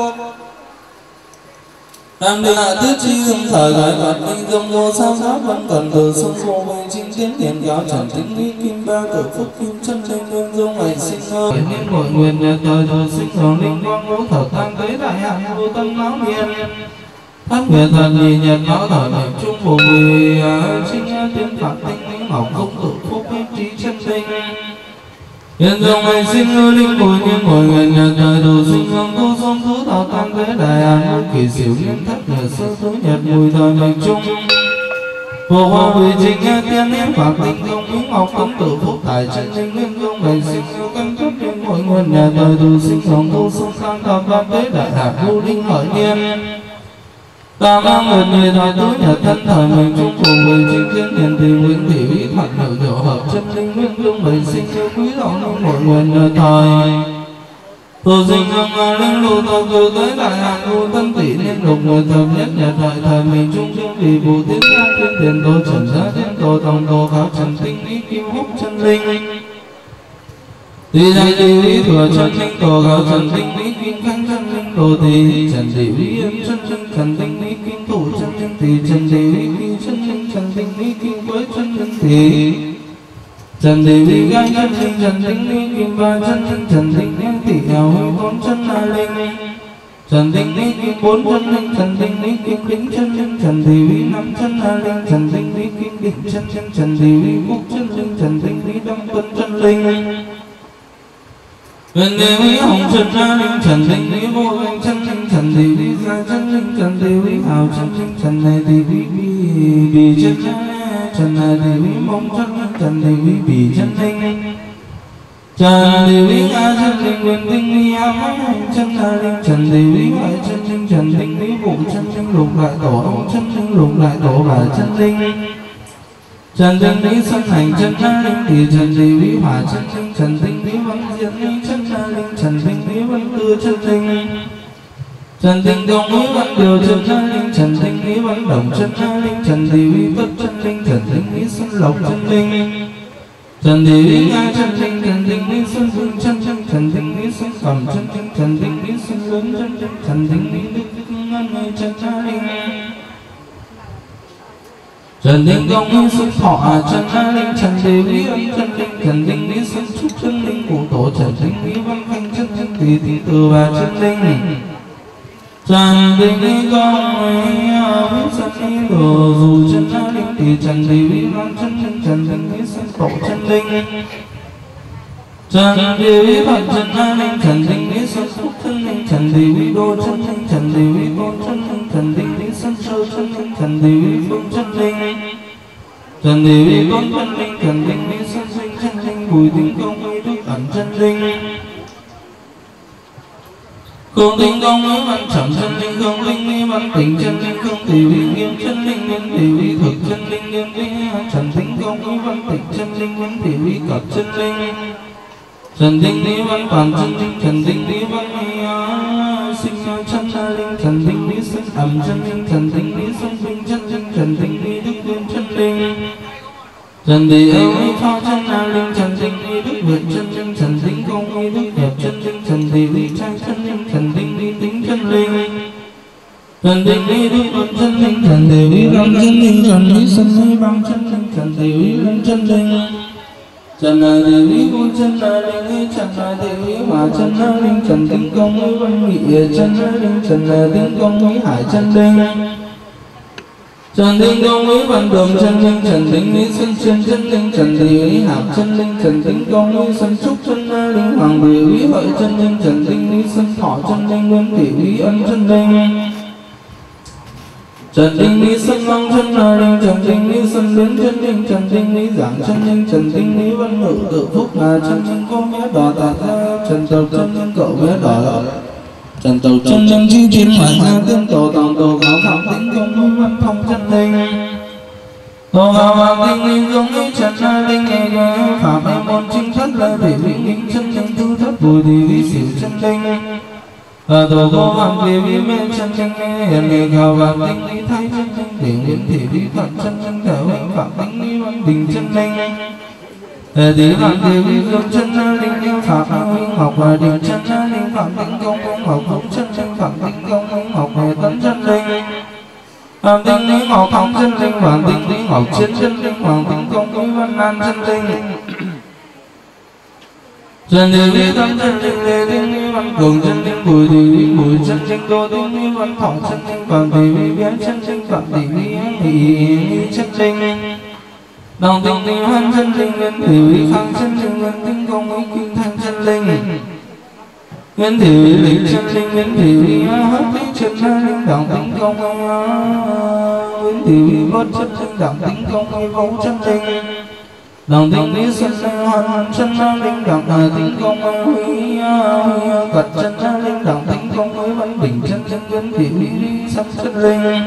Nam Định Tứ Chi Hưng thời gọi vật Ninh Dông Vô Sao Pháp Văn Cần Từ Sông Vô Bình Chính Tiến Hiền Cáo Trần Tĩnh Lý Kim Ba Cửu Phúc Kim Chân Linh Đương Dung Ngày Sinh Ơ Nên Hội Nguyện Thời Thời Sinh Hồng Linh Quang Ngũ Thở Tăng Tế Đại Hạn Vô Tâm Máu Miên Thất Nguyệt Thần Nhị Nhật Nói Thời Mệnh Trung Phổ Bùi Sinh Tiến Phạm Tinh Linh Ngọc Công Tự Phúc Bích Trí Chân Linh Hiện Dung Ngày Sinh Ơ Linh Bùi Nhiên Hội Nguyện Nhật Thời Đồ Sinh Hương Tu Sông Tú Thọ Tăng Tế Đại Hạn Vô Kỳ Xỉu Liên Thất Nhật Sơ Tứ Nhật Bùi Thời Mệnh Trung Phổ Hoa Bùi Trình Tiên Liên Phạm Tinh Công Mỹ Ngọc Công Tự Phúc Tài Chân Linh Liên Dung Ngày Sinh Ơ Căn Cấp Liên Hội Nguyện Nhật Thời Đồ Sinh Hương Tu Sông Tăng Thọ Tăng Tế Đại Hạn Vô Linh Hợi Niên Tam Am Nguyệt Người Thời Tứ Nhật Thân Thời Mệnh Trung Phổ Bùi Trình Thiên Hiền Thị Nguyễn Thị Vĩ Mạnh Nữ Hiệu Hợp Chân Linh Nguyên Dung Bảy Sinh Yêu Quý Đạo Linh Hội Nguyện Nhật Thời Tổ Sinh Hương Linh Lụ Tổ Cửu Tới Đại Hạn Vô Tân Tỷ Liên Lục Người Thập Nhất Nhật Thời Thời Mệnh Trung Trung Vì Vũ Tiến Gia Thiên Tiền Tổ Trần Gia Thiên Tổ Tổng Tổ Khảo Trần Tinh Lý Kim Húc Chân Linh Tùy Danh Tùy Lý Thừa Chân Linh Tổ Khảo Trần Tinh Lý Kim Khánh Chân Linh đồ thị trần thị uy ân chân linh trần tinh lý kim thủ chân linh thị trần thị uy chân linh trần tinh lý kim quế chân linh thị trần thị uy gai chân linh trần tinh lý kim ba chân linh trần tinh lý thị ảo huy bốn chân la linh trần tinh lý kim bốn chân linh trần tinh lý kim đỉnh chân linh trần thị uy năm chân la linh trần tinh lý kim đỉnh chân linh trần thị uy phúc chân linh trần tinh lý đông quân chân linh Trần Thị Uy hồng chân la linh trần tinh lý vô danh chân linh trần thị uy gia chân linh trần thị uy hào chân linh trần này thị uy bì chân la trần này thị uy mông chân linh trần thị uy bì chân linh trần thị uy a chân linh nguyên tinh uy a mãnh chân la linh trần thị uy hoại chân linh trần tinh lý vụ chân linh lục lại tổ ông chân linh lục lại tổ bà chân linh trần tinh lý sân hành chân la linh thì trần thị uy hỏa chân linh trần tinh lý văn diễn linh chân la linh trần tinh lý văn tư chân linh trần tinh công lý văn điều chân la linh trần tinh lý văn đồng chân la linh trần thị uy tất chân linh trần tinh lý xuân lộc chân linh trần thị uy nga chân linh trần tinh lý xuân vương chân linh trần tinh lý xuân cẩm chân linh trần tinh lý xuân lớn chân linh trần tinh lý đức ngân người chân la linh trần tinh công lý xuân thọ chân la linh trần thị uy âm chân linh trần tinh lý xuân trúc chân linh cụ tổ trần tinh lý văn thanh chân linh tùy tùy từ và chân linh trần tinh lý công lý viết chân lý đồ dù chân la linh thì trần thị uy văn chân linh trần tinh lý xuân tổ chân linh trần thị uy phật chân la linh trần tinh lý xuân phúc chân linh trần thị uy đô chân linh trần thị uy tôn chân linh trần tinh lý xuân sơ chân linh trần thị uy phương chân linh trần thị uy tôn chân linh trần tinh lý xuân sinh chân linh bùi tinh công uy đức ẩn chân linh không tinh công uy văn trầm chân linh không tinh uy văn tỉnh chân linh không thị uy nghiêm chân linh nguyên thị uy thực chân linh nghiêm uy trần tinh công uy văn tỉnh chân linh nguyên thị uy cập chân linh trần tinh lý văn toàn chân linh trần tinh lý văn sinh chân la linh trần tinh lý sinh ẩm chân linh trần tinh lý sinh vinh chân linh trần tinh lý đức viên chân linh trần thị uy pho chân la linh trần tinh lý đức nguyện chân linh trần tinh công uy đức hiệp chân linh trần thị uy trai chân linh trần tinh lý tính chân linh trần tinh lý đức luận chân linh trần thị uy văn chân linh trần lý sinh uy văn chân linh trần thị uy luân chân linh trần thị uy vui chân la linh trần thị uy hòa chân la linh trần tinh công uy văn nghị chân la linh trần tinh công uy hải chân linh trần tinh công uy văn đường chân linh trần tinh lý xuân chân chân linh trần thị uy hạp chân linh trần tinh công uy xuân trúc chân la linh hoàng thị uy hợi chân linh trần tinh lý xuân thọ chân linh nguyên thị uy ân chân linh trần tinh lý xuân long chân la linh trần tinh lý xuân biến chân linh trần tinh lý giảng chân linh trần tinh lý văn ngự tự phúc là chân linh có nghĩa đỏ tạt ra trần tàu chân linh cậu nghĩa đỏ trần tàu chân linh chi chiến hoài ra tiên tổ tòng tổ cáo phạm tĩnh công uy văn thông chân linh tổ cáo phạm tinh lý giống ý trần la linh nghề phạm em môn chính thất là thể vị nghinh chân linh thứ thất bùi thị vi xỉu chân linh tổ cô phạm thị vi mê chân linh hiền nghề khảo phạm tinh lý thái chân linh để nguyễn thị vi phận chân linh thể huynh phạm tinh lý văn đình chân linh thị phạm thị vi dương chân la linh yêu phạm huynh ngọc và đình chân la linh phạm tinh công huynh ngọc hồng chân linh phạm tinh công huynh ngọc hề tấn chân linh phạm tinh lý ngọc hồng chân linh phạm tinh lý ngọc chiến chân linh phạm tinh công huynh văn an chân linh trần thị uy tâm chân linh lê tinh lý văn cường chân linh bùi thị uy bùi chân linh đô tinh lý văn thọ chân linh phạm thị uy biến chân linh phạm thị uy thị chân linh đồng tinh lý hoan chân linh nguyên thị uy khang chân linh nguyên tinh công uy kinh thanh chân linh nguyên thị uy lịch chân linh nguyên thị uy hấp lý chân la linh đồng tinh công nguyên thị uy vốt chân linh đồng tinh công uy vấu chân linh đồng tinh lý xuân sinh hoan chân la linh đồng tinh công uy cật chân la linh đồng tinh công uy văn bình chân linh nguyên thị uy sắp chân linh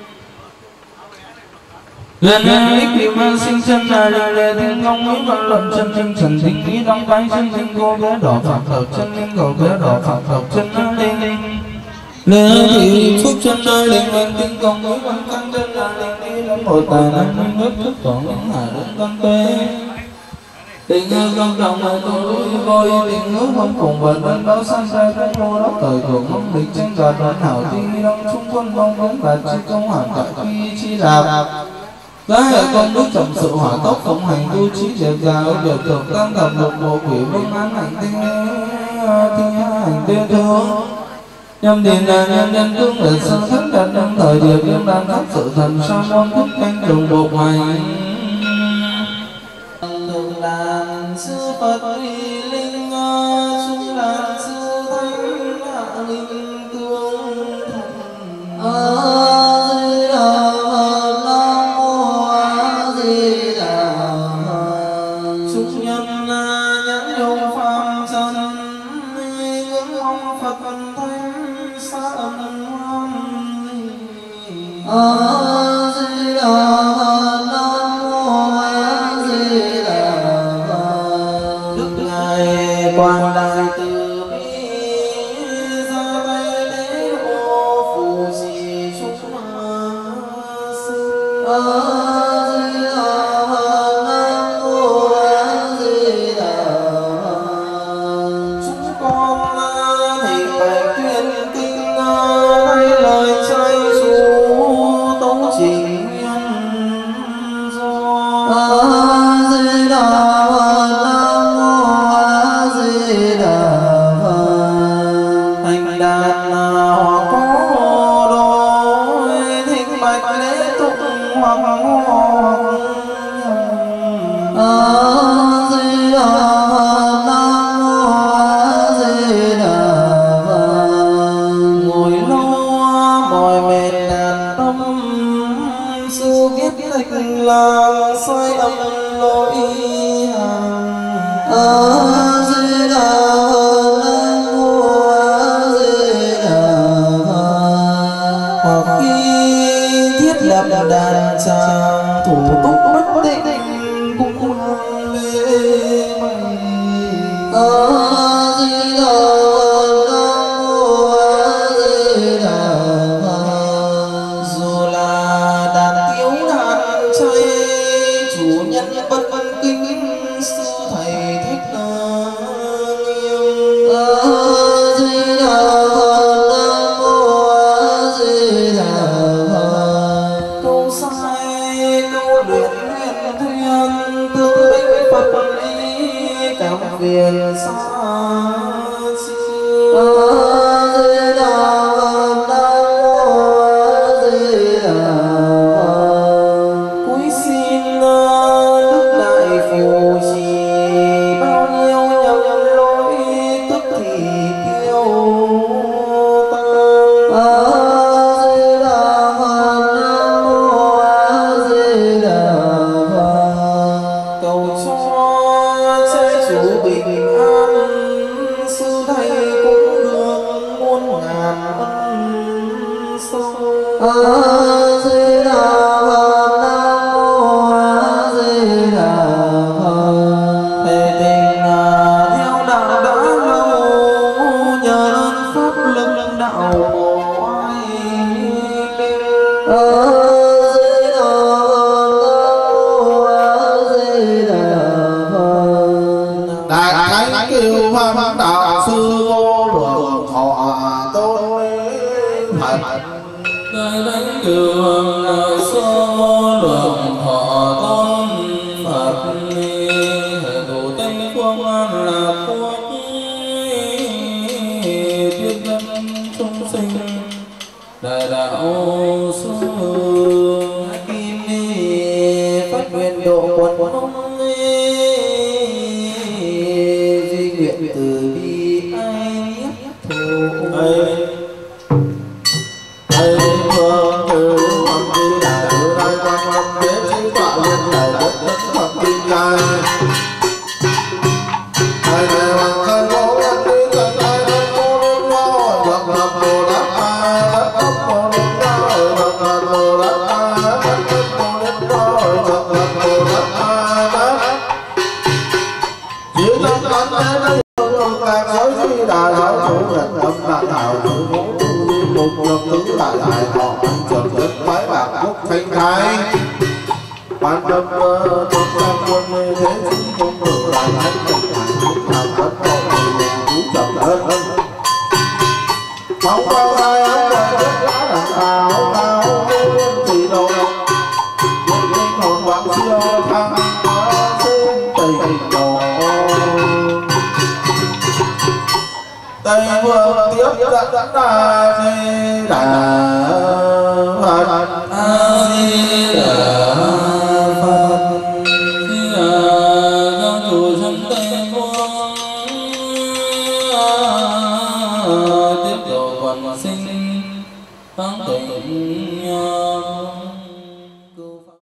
gần ích kim sinh chân la linh lê tinh công uy văn luận chân linh trần tinh lý đóng cái chân linh cô bé đỏ phạm đầu chân linh cô bé đỏ phạm đầu chân la linh lê thị phúc chân la linh nguyên tinh công uy văn căn chân la linh đi đến một tài năng minh nước thức tổ những hải đến con tê tình yêu công trọng người tôi vui tình ước không cùng vật đơn báo san ra cũng vô đó thời của mong địch tranh đoạt đoàn hảo ti đông trung quân mong muốn bạt chi công hoàn tại quy chi lạc giá hệ công đức trọng sự hỏa tốc cộng hành tu trí đẹp giáo điều tượng tam thập lục bộ quỷ vương án hành tinh hành tiên thương nhâm điền là nhân nhân tương liệt sơ thất đặt trong thời điểm đêm đàn thất sự thần sa môn thức canh đồng bộ hành thường đàn sư Phật uy linh trung đàn sư thánh hạ linh tương Quan đại từ bi ra tay lễ hộ phù trì chúng sư chúng con thì bạch tuyên kinh thay lời trai chú tấu trình nhân do xoay âm lối hoặc khi thiết lập đàn tràng thủ tục bất định cũng lễ dù là đàn tiếu đàn chơi chủ nhân bất kính sư thầy thích nghiêm câu sai câu luyện luyện thiên tương binh Phật lý cảm phiền xa ban đêm trong quân thế chúng không được hoài hết tình thằng hết con cứu chồng hết không bao ai ở ngoài đất lá đằng ảo ảo thì đâu một linh hồn vạn siêu thăng xin tình đồ Tây Vương tiếp dẫn ra Di Đà Phật A Di Đà Phật Di Đà Giáo chủ sanh Tây Phương tiếp độ quần sinh phán tịnh cứu pháp.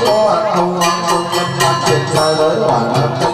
có hạnh thu nhân nhân chuyển trời giới hoàn